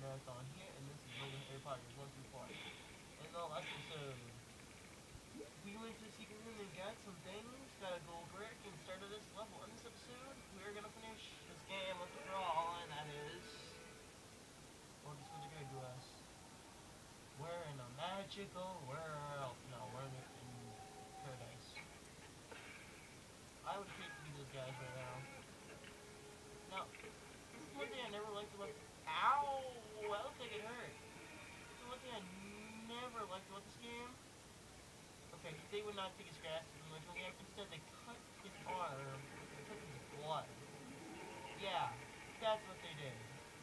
Marathon here, and this is Lego Harry Potter 1 through 4. In the last episode, we went to the secret room and got some things, got a gold brick, and started this level. In this episode, we're gonna finish this game once and for all, and that is... Well, this is what they're gonna do us. We're in a magical world. No, we're in paradise. I would hate to be those guys right now. Now, this is one thing I never liked about... Ow! I don't think it hurt. This is one thing I never liked about this game. Okay, they would not take his grass in the original game. Instead, they cut his arm and took his blood. Yeah, that's what they did.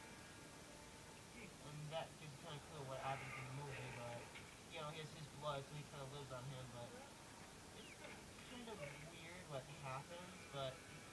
And that gives kind of clear what happens in the movie, but, you know, he has his blood, so he kind of lives on him, but it's kind of weird what happens, but,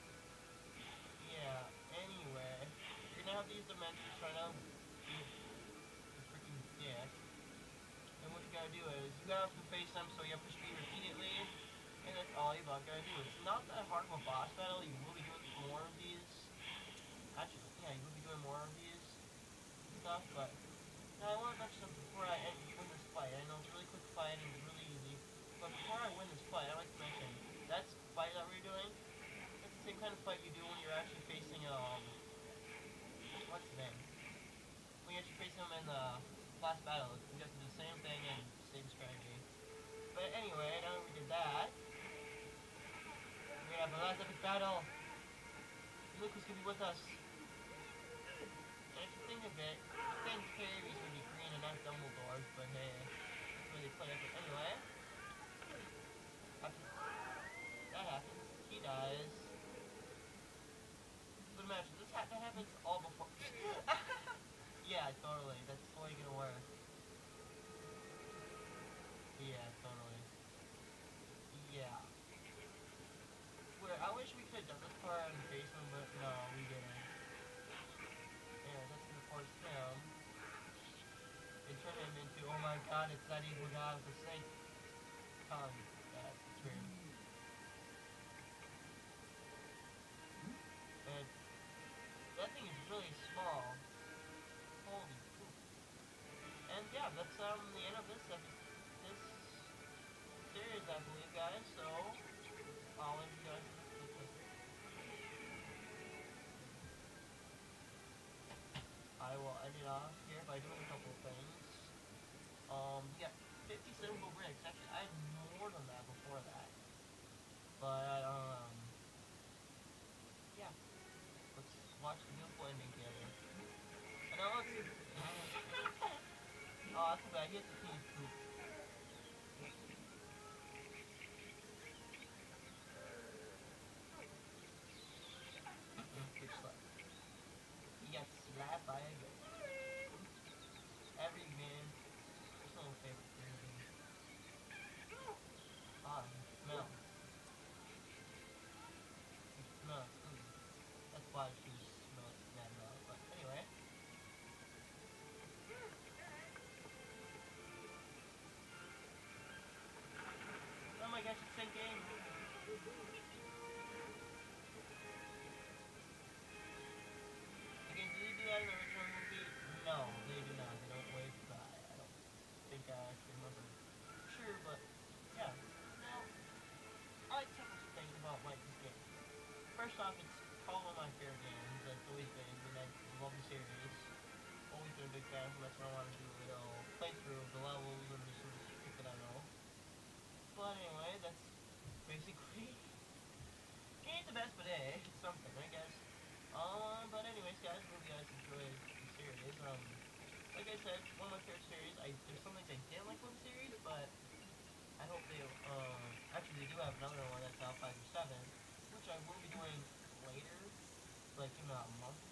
yeah, anyway, you're gonna have these dimensions trying to beat the freaking dick, and what you gotta do is, you gotta have to face them, so you have to speed repeatedly, and that's all you about gotta do. It's not that hard of a boss battle, you will be doing more of these, actually, yeah, you will be doing more of these stuff, but now I want to mention something before I win this fight. I know it's a really quick fight and it's really easy, but before I win this fight, I'd like to mention, that fight that we're doing, it's the same kind of fight you do when you're actually facing, what's his name? When you're actually facing him in the last battle, you have to do the same thing and same strategy. But anyway, now that we did that, we're gonna have the last epic battle. Look who's gonna be with us. And if you think of it, you think Harry's gonna be green and not Dumbledore's, but hey, that's where they play it. But anyway, after that happens, he dies. But imagine, that happens all before. Yeah, totally. That's totally gonna work. Yeah, totally. Yeah. Where I wish we could have done this part in the basement, but no, we didn't. Yeah, that's gonna force him. They turn him into, oh my god, it's that evil guy with the snake tongue. That's weird. And that thing is really small. Holy poop. And yeah, that's the end of this series, I believe, guys. So I'll let you guys. I will end it off here by doing a couple of things. We got 57 gold bricks. Actually, I had more than that before that. But yeah. Let's watch the beautiful ending together. And now let's see. Oh, that's too bad. He has to pee his poop. Bitch slap. He got slapped by a goat. Every man, personal favorite Kirby. Ah, you smell. You smell food. That's why she smells mad loud. But anyway. Oh my gosh, it's the same game. Again, did they do that in the original movie? No, they do not. They don't wave goodbye. I don't think I actually remember. Sure, but yeah. Now, I like several things about this game. First off, it's probably one of my favorite games. It's always been, and I love the series. Always been a big fan, so that's why I want to do a little playthrough of the levels and just sort of shit that I know. But anyway, that's basically ain't the best, but hey, it's something, I guess. But anyways, guys, hope you guys enjoyed the series. Like I said, one of my favorite series. There's some things I didn't like about the series, but I hope they, actually they do have another one that's out 5 or 7, which I will be doing later, like in a month